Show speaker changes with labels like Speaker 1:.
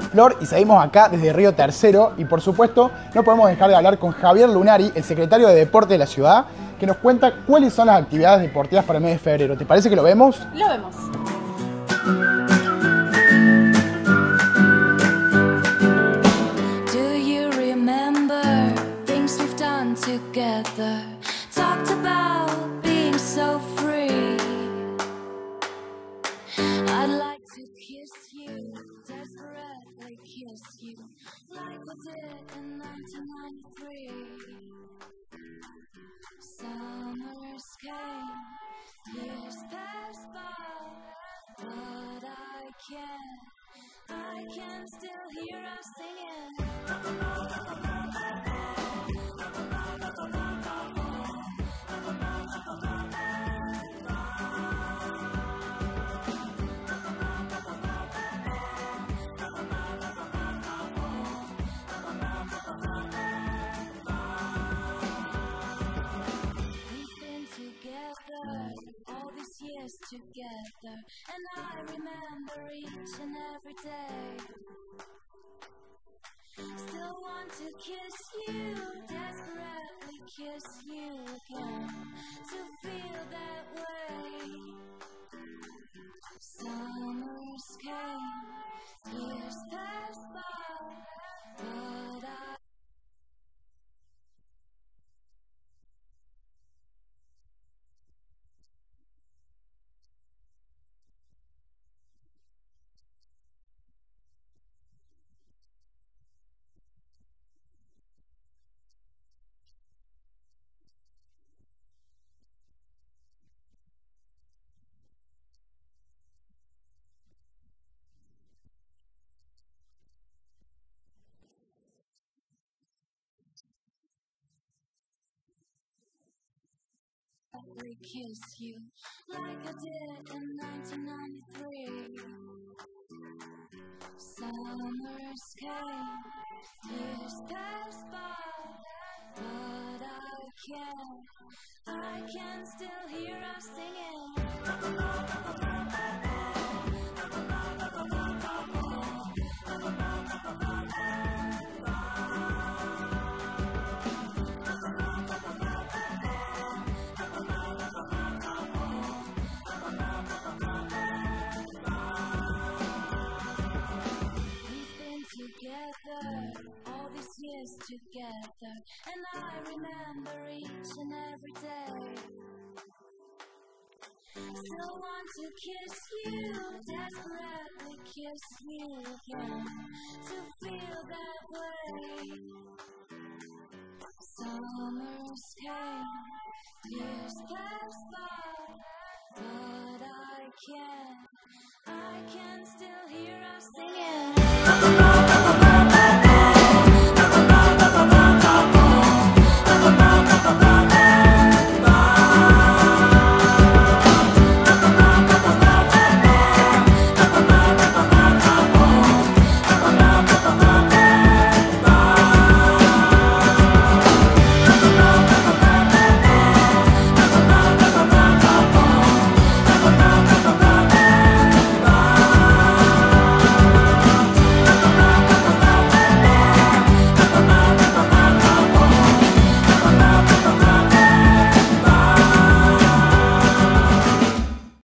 Speaker 1: Flor y seguimos acá desde Río Tercero y por supuesto no podemos dejar de hablar con Javier Lunari, el secretario de Deporte de la ciudad, que nos cuenta cuáles son las actividades deportivas para el mes de febrero. ¿Te parece que lo vemos?
Speaker 2: Lo vemos.
Speaker 3: Do you remember things we've done together? Talked about being so free. I'd like to kiss you, desperately kiss you, like I did in 1993. Summers came, years passed by, but I can still hear us singing. All these years together, and I remember each and every day. Still want to kiss you, desperately kiss you again, to feel that way. Summers came, years passed by, but I kiss you like I did in 1993. Summers came, years passed by, but I can still hear us singing. All these years together, and I remember each and every day. Still want to kiss you, desperately kiss you again, to feel that way. Summers came, years passed by, but